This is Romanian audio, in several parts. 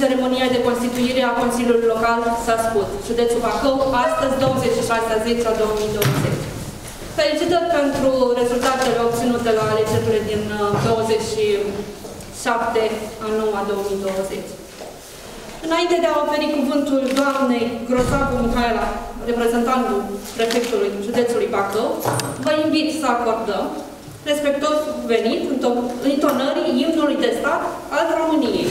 ceremonia de constituire a Consiliului Local Sascut, județul Bacău, astăzi 26/10/2020. Felicitări pentru rezultatele obținute la alegerile din 27/9/2020. Înainte de a oferi cuvântul doamnei Grozavu Mihaela, reprezentantul prefectului județului Bacău, vă invit să acordăm respectuos venit intonării imnului de stat al României.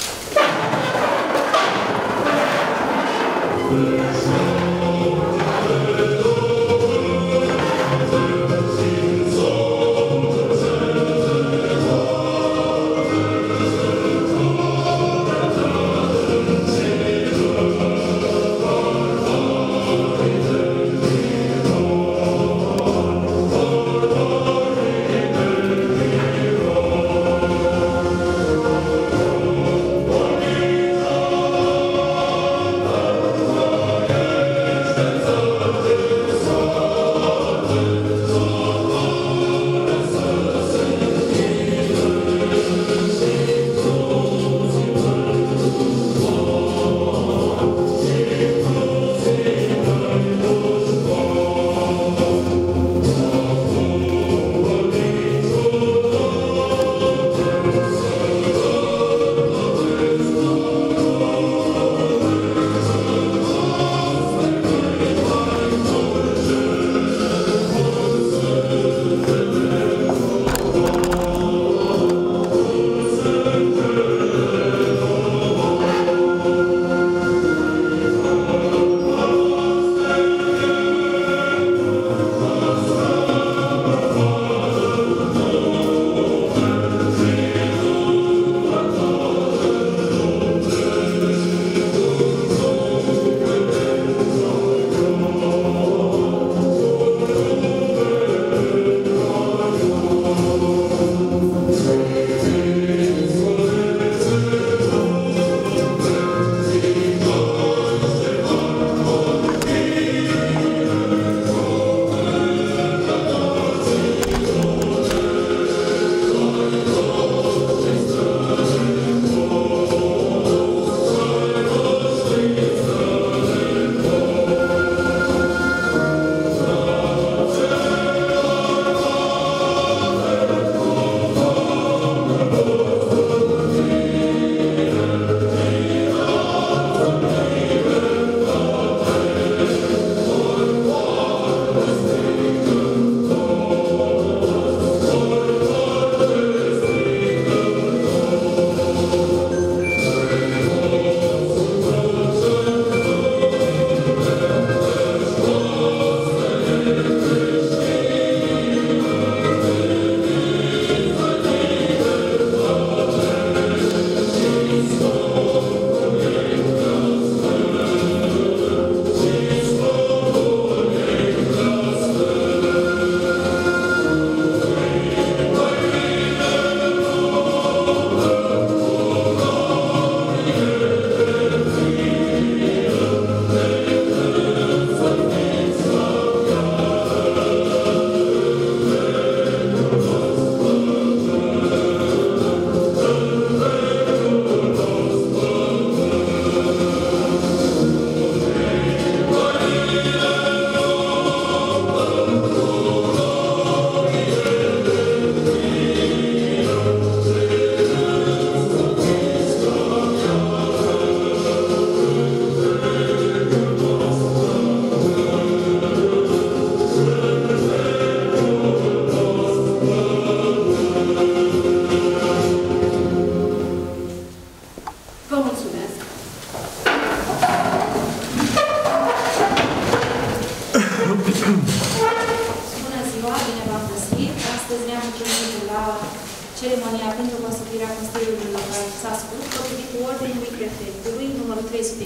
ceremonia pentru constituirea Consiliului Local Sascut, potrivit ordinului prefectului numărul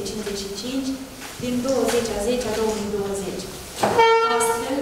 355 din 20/10/2020. Astfel,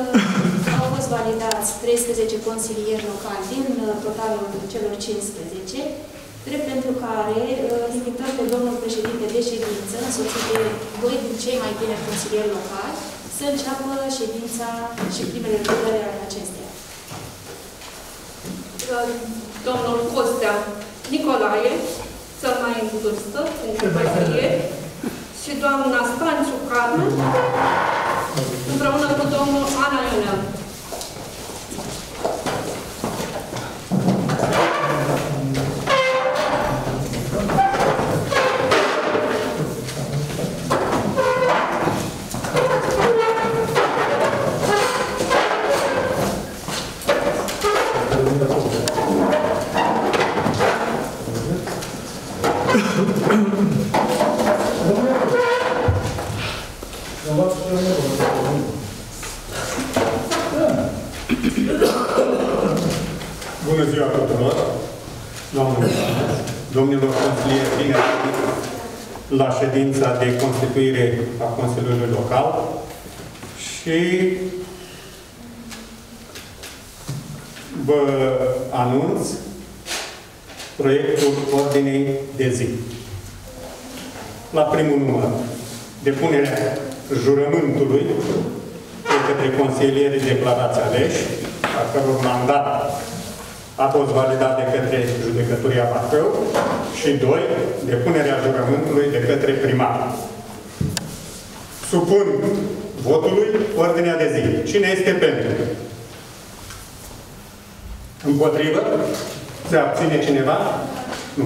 au fost validați 13 consilieri locali din totalul celor 15, drept pentru care invităm pe domnul președinte de ședință, însoțit de doi din cei mai bine consilieri locali, să înceapă ședința și primele lucrări ale acesteia. Domnul Costea Nicolae cel mai în vârstă, în consilieri, și doamna Stanciu Carmen, împreună cu domnul Ana Ionel. Bună ziua tuturor! Domnilor consilieri, bine la ședința de constituire a Consiliului Local și vă anunț proiectul ordinei de zi. La primul număr, depunerea jurământului de către consilierii declarați aleși, a căror mandat a fost validat de către Judecătoria Bacău, și 2. Depunerea jurământului de către primar. Supun votului ordinea de zi. Cine este pentru? Împotrivă? Se abține cineva? Nu.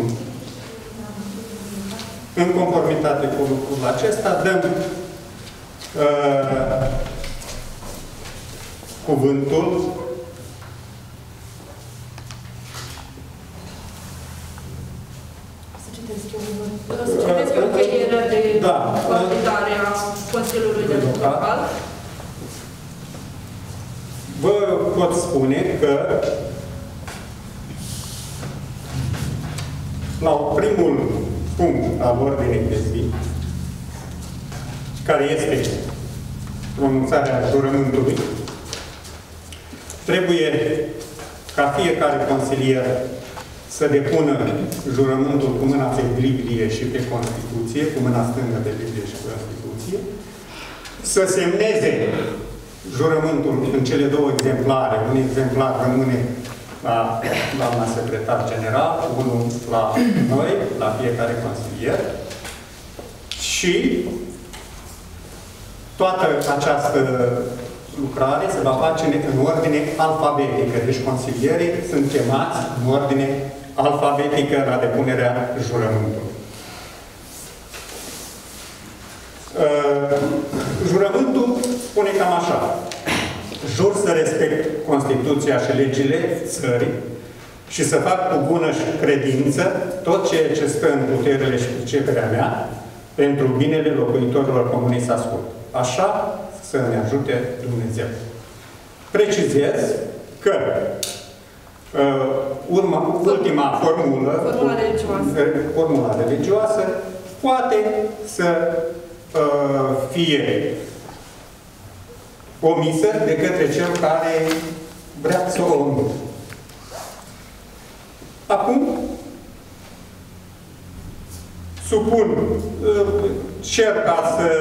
În conformitate cu lucrul acesta, dăm cuvântul Să citesc eu încheierea de validare a Consiliului Local. Vă pot spune că la primul punct al ordinei de zi, care este pronunțarea jurământului, trebuie ca fiecare consilier să depună jurământul cu mâna pe Biblie și pe Constituție, cu mâna stângă pe Biblie și pe Constituție, să semneze jurământul în cele două exemplare. Un exemplar rămâne la doamna secretar general, unul la noi, la fiecare consilier. Și toată această lucrare se va face în ordine alfabetică. Deci consilierii sunt chemați în ordine alfabetică la depunerea jurământului. Jurământul spune cam așa: jur să respect Constituția și legile țării și să fac cu bună credință tot ceea ce stă în puterile și priceperea mea pentru binele locuitorilor Comunei Sascult. Așa să ne ajute Dumnezeu. Precizez că ultima formula religioasă poate să fie omisă de către cel care vrea să o omită. Acum, cer ca să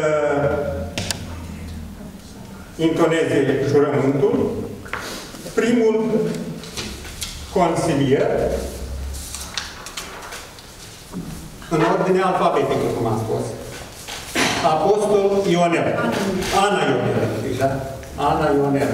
intoneze jurământul primul consilier în ordine alfabetică, cum am spus. Apostol Ionel. Ana Ionel. Da? Ana Ionel.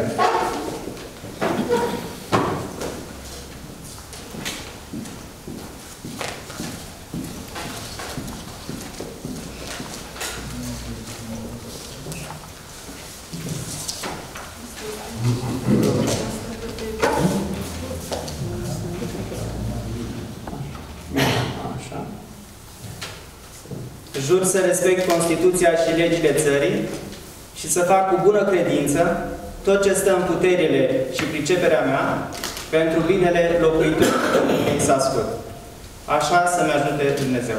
Jur să respect Constituția și legile țării și să fac cu bună credință tot ce stă în puterile și priceperea mea pentru binele locuitorilor din Sascult. Așa să-mi ajute Dumnezeu.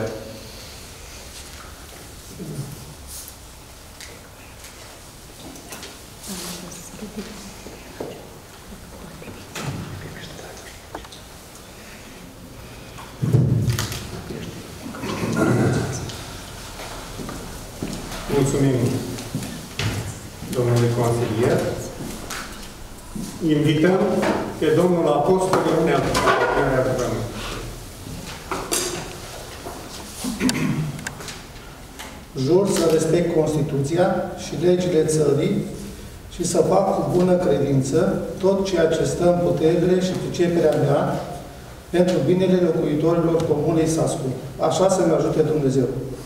Mulțumim, domnule consilier. Invităm pe domnul apostol Ionel. Jur să respect Constituția și legile țării și să fac cu bună credință tot ceea ce stă în puterile și priceperea mea pentru binele locuitorilor Comunei Sascu. Așa să-mi ajute Dumnezeu.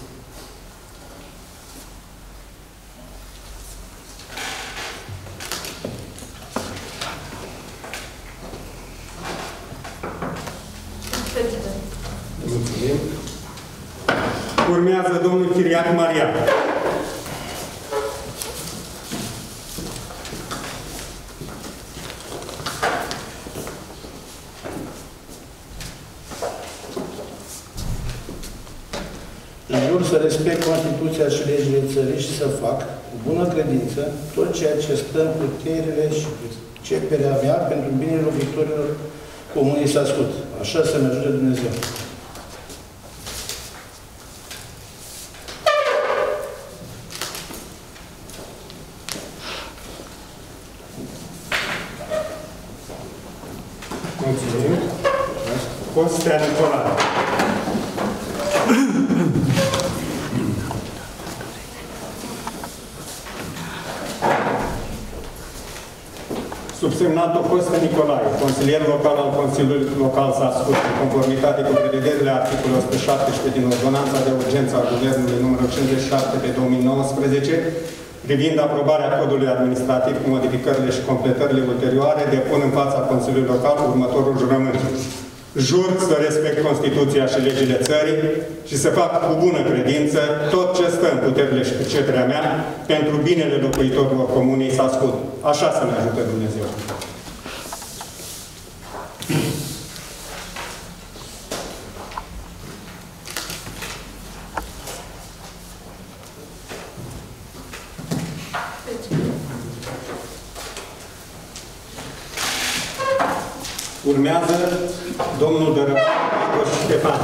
Mulțumim. Urmează domnul Chiriac Marian. Jur să respect Constituția și legile țării și să fac, cu bună credință, tot ceea ce stă în puterile și priceperea mea pentru binele locuitorilor Comunei Sascut. Așa să-mi ajute Dumnezeu. Mulțumim. Costea Nicolae. Subsemnatul Costea Nicolae, consilier local al Consiliului Local Sascut, în conformitate cu prevederile articolului 117 din Ordonanța de Urgență a Guvernului numărul 57 pe 2019, privind aprobarea codului administrativ cu modificările și completările ulterioare, depun în fața Consiliului Local următorul jurământ. Jur să respect Constituția și legile țării și să fac cu bună credință tot ce stă în puterile și priceperea mea pentru binele locuitorilor Comunei Sascut. Așa să-mi ajute Dumnezeu. Urmează domnul Dărăpan Ștefan.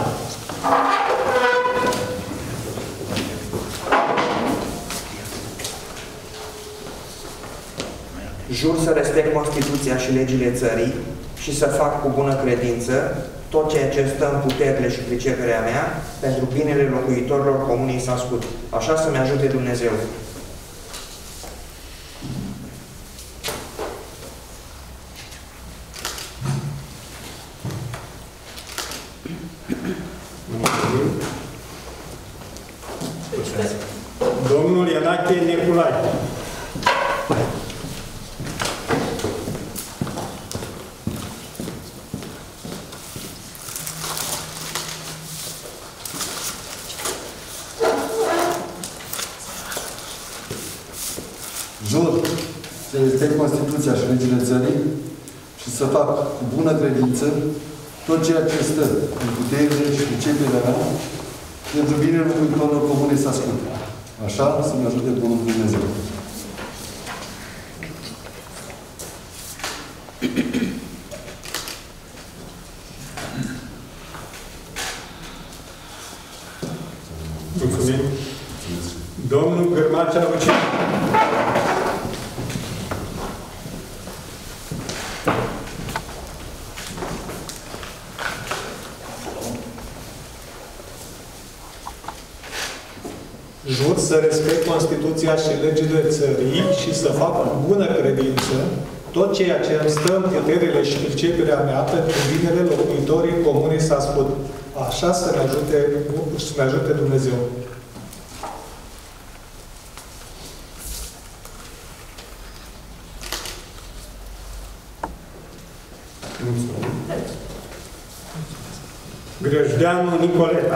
Jur să respect Constituția și legile țării și să fac cu bună credință tot ceea ce stă în puterile și priceperea mea pentru binele locuitorilor Comunei Sascut. Așa să-mi ajute Dumnezeu. Domnul Ienache Nicolae. Jur să respect Constituția și legile țării și să fac cu bună credință tot ceea ce stă în puterile și priceperea mea pentru binele locuitorilor Comunei Sascut. Așa să-mi ajute Bunul Dumnezeu. Mulțumim. Domnul Gărmacea Lucian. Jur să respect Constituția și legile țării și să fac cu bună credință tot ceea ce îmi stă în puterile și priceperea mea pentru binele locuitorii Comunei Sascut. Așa să ne ajute Dumnezeu. Mulțumim. Grăjdeanu Nicoleta.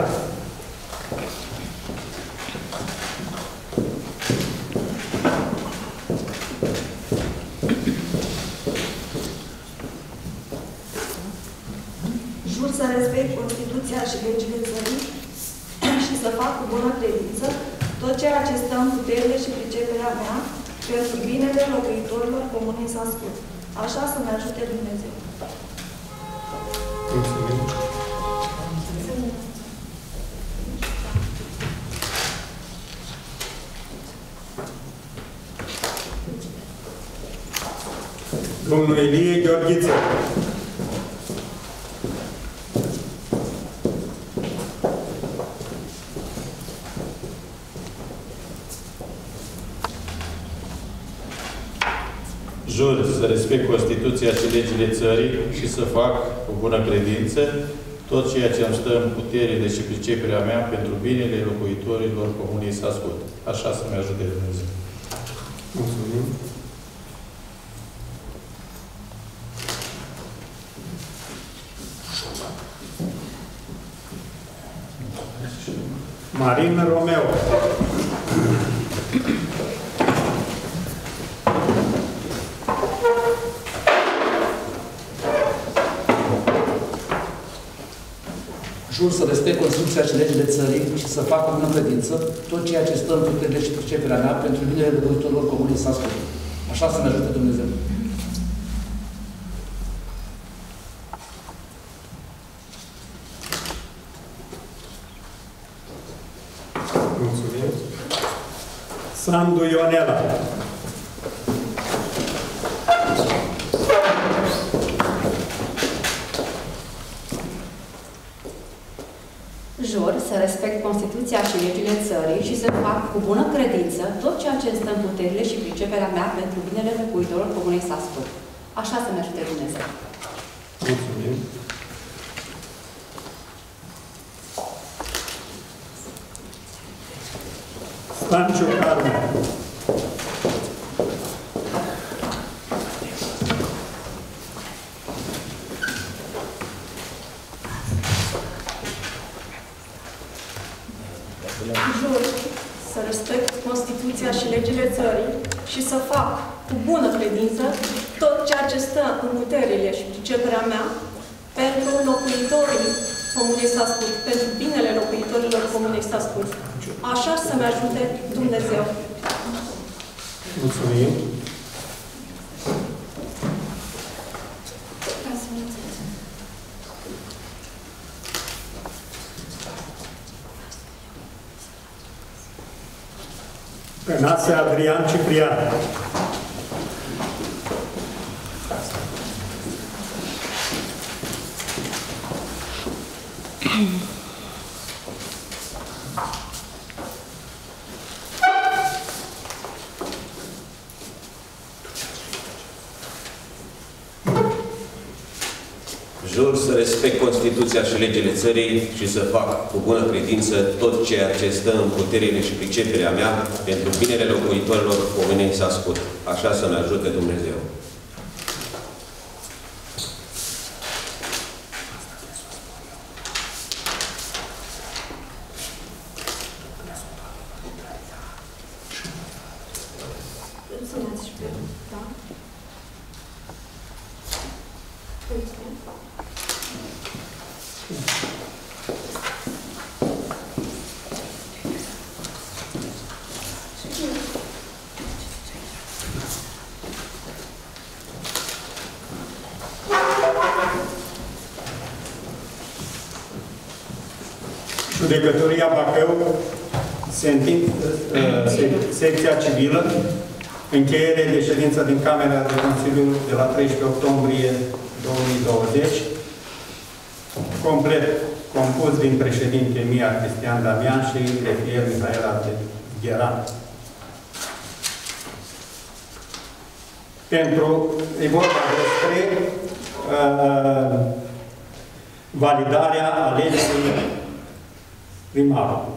Jur să respect Constituția și legile țării și să fac cu bună credință tot ceea ce stă în puterile și priceperea mea pentru binele locuitorilor Comunei Sascut. Așa să-mi ajute Dumnezeu. Mulțumim. Domnul Ilie Gheorghiță. Jur să respect Constituția și legile țării și să fac cu bună credință tot ceea ce îmi stă în puterile și priceperea mea pentru binele locuitorilor Comunei Sascut. Așa să-mi ajute Dumnezeu. Mulțumim. Marin Romeo. Jur să respect Constituția și legile țării și să fac cu bună credință tot ceea ce stă în puterile și priceperea mea pentru binele locuitorilor Comunei Sascut. Așa să ne ajute Dumnezeu. Mulțumim. Sandu Ionela. Jur să respect Constituția și legile țării și să fac cu bună credință tot ceea ce stă în puterile și priceperea mea pentru binele locuitorilor Comunei Sascut. Așa să ne ajute Dumnezeu. Mulțumim. Stanciu Carmen. Jur să respect Constituția și legile țării și să fac cu bună credință tot ceea ce stă în puterile și priceperea mea pentru locuitorii Comunei Sascut, pentru binele locuitorilor Comunei Sascut. Așa să-mi ajute Dumnezeu. Mulțumim. Tănase Adrian Ciprian. Jur să respect Constituția și legile țării și să fac cu bună credință tot ceea ce stă în puterile și priceperea mea pentru binele locuitorilor Comunei Sascut. Așa să ne ajute Dumnezeu. Judecătoria Bacău, secția civilă, încheiere de ședință din Camera de Consiliu de la 13 octombrie 2020, complet compus din președinte Mia Cristian Damian și grefie Mihaela Gheran. E vorba despre validarea alegerii primarului.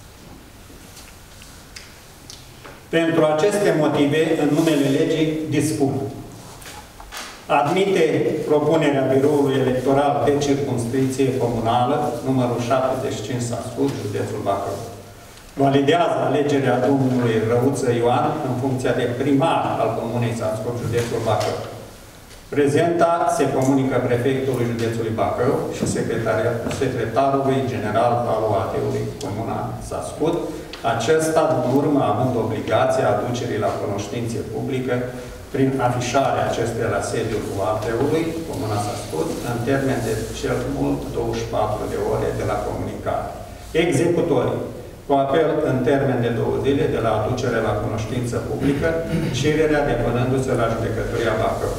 Pentru aceste motive, în numele legii, dispun. Admite propunerea Biroului Electoral de Circumscripție Comunală, numărul 75 Sascut, județul Bacău. Validează alegerea domnului Răuță Ioan în funcția de primar al Comunei Sascut, județul Bacău. Prezenta se comunică prefectului județului Bacău și secretarului general al OAT-ului Comuna Sascut, acesta, din urmă, având obligația aducerii la cunoștință publică prin afișarea acesteia la sediul OAT-ului Comuna Sascut, în termen de cel mult 24 de ore de la comunicare. Executorii, cu apel în termen de 2 zile de la aducere la cunoștință publică, cererea depunându-se la Judecătoria Bacău.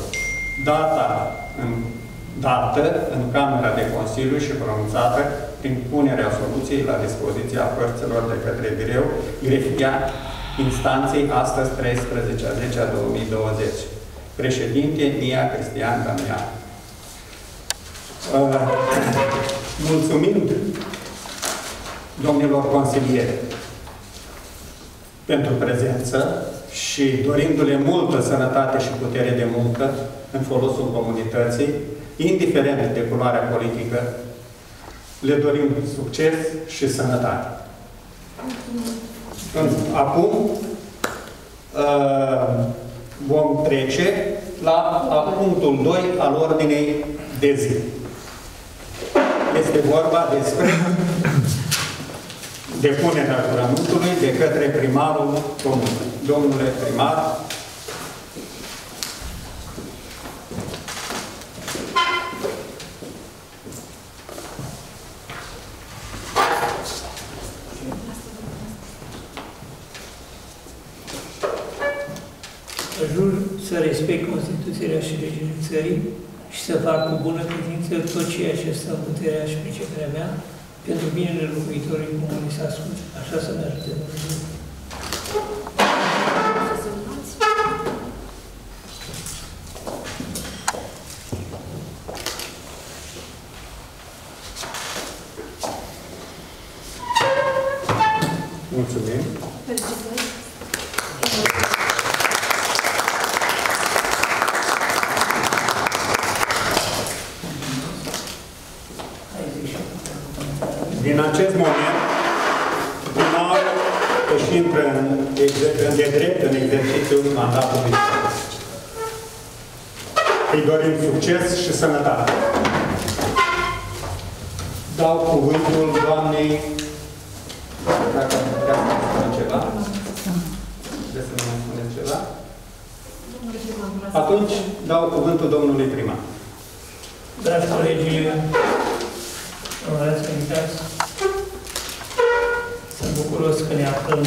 Dată în Camera de Consiliu și pronunțată prin punerea soluției la dispoziția părților de către birou grefia instanței astăzi 13/10/2020. Președinte, Nia Cristian Damian. Mulțumind domnilor consilieri pentru prezență și dorindu-le multă sănătate și putere de muncă în folosul comunității, indiferent de culoarea politică, le dorim succes și sănătate. Acum vom trece la punctul 2 al ordinei de zi. Este vorba despre depunerea jurământului de către primarul comunei. Domnule primar, jur să respect Constituția și legile țării și să fac cu bună credință tot ceea ce stă în puterea și priceperea mea pentru binele locuitorii comunei Sascut. Așa să ne ajute Dumnezeu. mulțumim. Din acest moment, primarul își intră de drept în exercițiul mandatului. Îi dorim succes și sănătate. Dau cuvântul doamnei, dacă vrea să ne spună ceva. Vreți să ne spuneți ceva? Atunci dau cuvântul domnului primar. Dragi colegi, onorați invitați, sunt bucuros că ne aflăm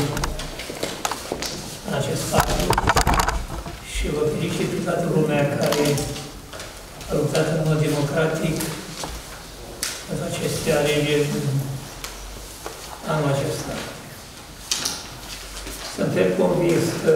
în acest spațiu și vă felicit pe toată lumea care a luptat în mod democratic pentru aceste alegeri anul acesta. Suntem convins că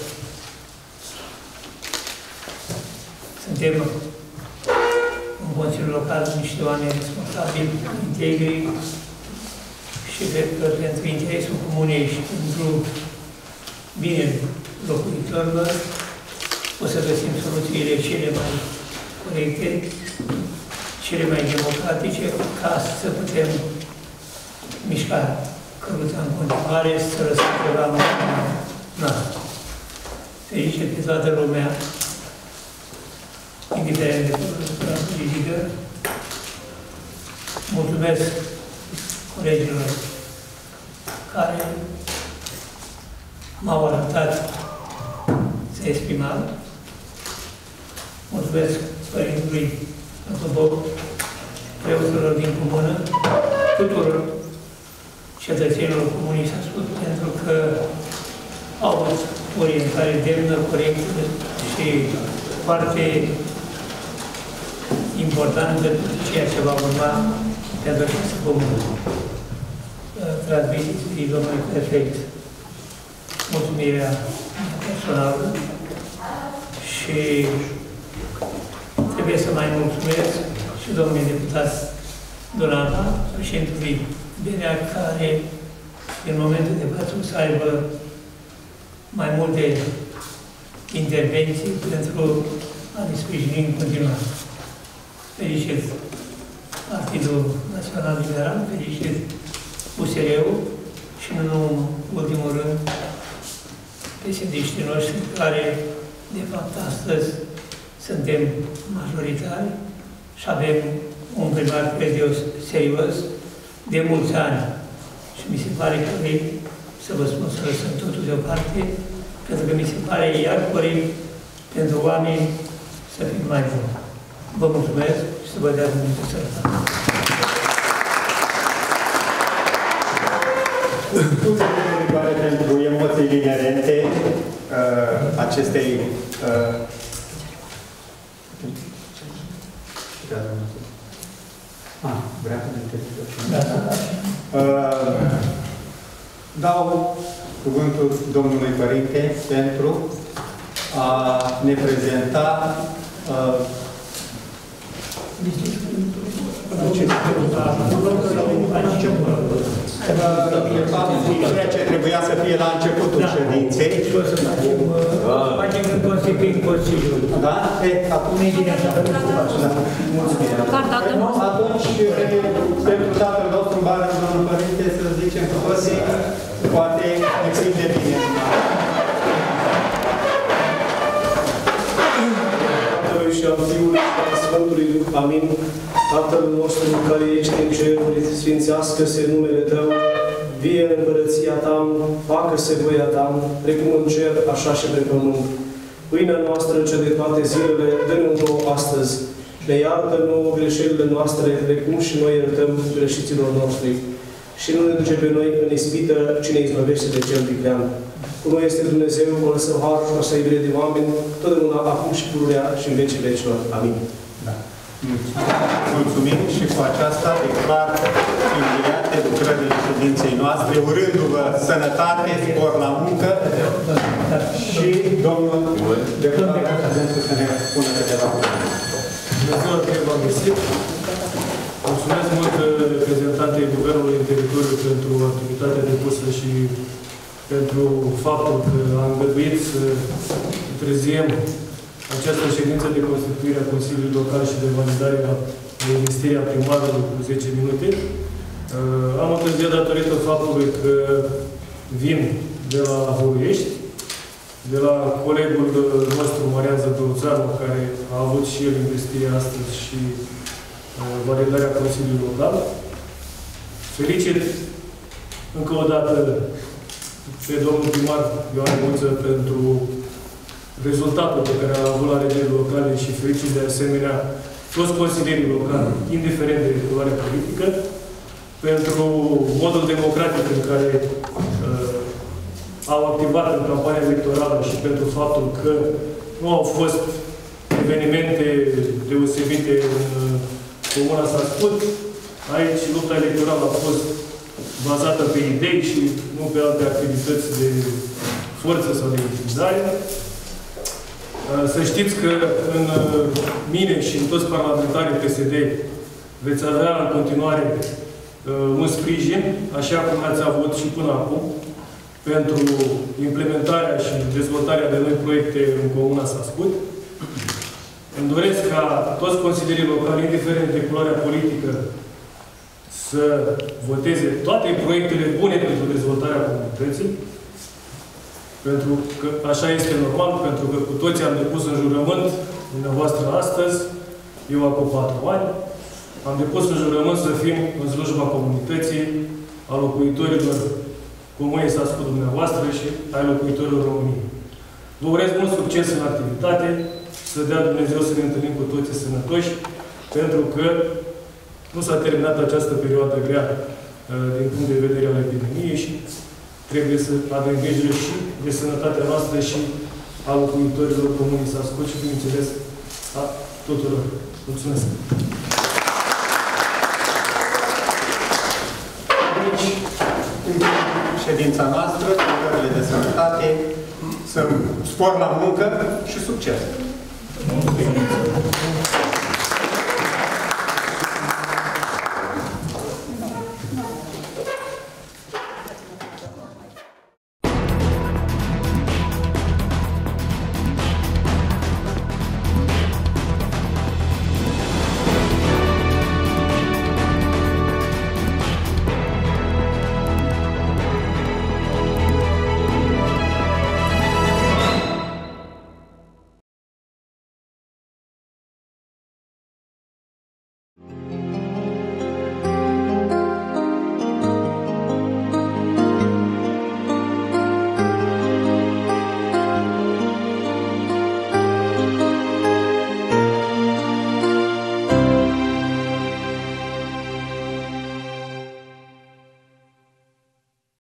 suntem în Consiliul Local niște oameni responsabili, integri și cred că pentru interesul comunei și pentru binele locuitorilor o să găsim soluțiile cele mai corecte, cele mai democratice, ca să putem mișca căruța în continuare, să răspundem la noastră. Fericit pe toată lumea, indiferent de cultura politică. Mulțumesc colegilor care m-au arătat să exprimam. Mulțumesc Părintului Bob, preoților din comună, tuturor cetățenilor comunii Sascut, pentru că au o orientare demnă, corectă și foarte importantă ceea ce va urma pentru această comună. Transmiteți domnului prefect mulțumirea personală și trebuie să mai mulțumesc și domnului deputat Donata, președintului BNA, care în momentul de față o să aibă mai multe intervenții pentru a ne sprijini în continuare. Felicit Partidul Național Liberal, felicit USR-ul și, în ultimul rând, PSD-știi noștri, care, de fapt, astăzi suntem majoritari și avem un primar, cred eu, serios, de mulți ani. Și mi se pare corect să vă spun să lăsăm totul deoparte, pentru că mi se pare iar corect pentru oameni să fim mai buni. Vă mulțumesc și să vă dea Dumnezeu sănătate. Pentru emoțiile inerente acestei dau cuvântul domnului Părinte pentru a ne prezenta ceea ce trebuia să fie la începutul ședinței. Facem când constituim Consiliul. Da? Acum e bine așa. Mulțumim. Atunci, pentru tatăl nostru, bară, domnul Părinte, să zicem cu toții, poate extinde bine. Tatălui și al Fiului și al Sfântului Duh. Amin. Tatăl nostru care ești în ceruri, sfințească-se numele Tău, vie în împărăția Ta, facă-se voia Ta, precum în cer, așa și pe pământ. Pâinea noastră, cea de toate zilele, dă-ne-o nouă astăzi. Ne iartă nouă greșelile noastre, precum și noi iertăm greșiților noștri. Și nu ne duce pe noi în ispită, ci ne izbăvește de cel viclean. Cu noi este Dumnezeu, o lăsă har și o să iubire de oameni, totdeauna, acum și pururea și în vecii vecilor. Amin. Da. Mulțumim și cu aceasta declar încheiate lucrările ședinței noastre, urându-vă sănătate, spor la muncă și domnul deputat să ne spună câteva cuvinte. Bună ziua, bine v-am găsit. Mulțumesc mult reprezentantei Guvernului în teritoriu pentru activitatea depusă și pentru faptul că a îngăduit să întârziem această ședință de constituire a Consiliului Local și de validare a investirea primarului cu 10 minute. Am întârziat datorită faptului că vin de la Hoiești, de la colegul nostru, Marian Zădăuțanu, care a avut și el investirea astăzi și validarea Consiliului Local. Felicit încă o dată pe domnul primar Ioan Guță pentru rezultatul pe care l-a avut la alegerile locale și felicit de asemenea toți consilierii locali, indiferent de culoare politică, pentru modul democratic în care au activat în campania electorală și pentru faptul că nu au fost evenimente deosebite în Comuna Sascut. Aici lupta electorală a fost bazată pe idei și nu pe alte activități de forță sau de intimidare. Să știți că în mine și în toți parlamentarii PSD veți avea în continuare un sprijin, așa cum ați avut și până acum, pentru implementarea și dezvoltarea de noi proiecte în Comuna Sascut. Îmi doresc ca toți consilierii locali, indiferent de culoarea politică, să voteze toate proiectele bune pentru dezvoltarea comunității, pentru că așa este normal, pentru că cu toții am depus în jurământ, dumneavoastră astăzi, eu acum 4 ani, am depus în jurământ să fim în slujba comunității, a locuitorilor Comunei Sascut dumneavoastră și ai locuitorilor României. Vă urez mult succes în activitate, să dea Dumnezeu să ne întâlnim cu toții sănătoși, pentru că nu s-a terminat această perioadă grea din punct de vedere al epidemiei și trebuie să avem grijă și de sănătatea noastră și a locuitorilor Comunei Sascut și, bineînțeles, a tuturor. Mulțumesc! Deci, ședința noastră, lucrările de sănătate, să spor la muncă și succes!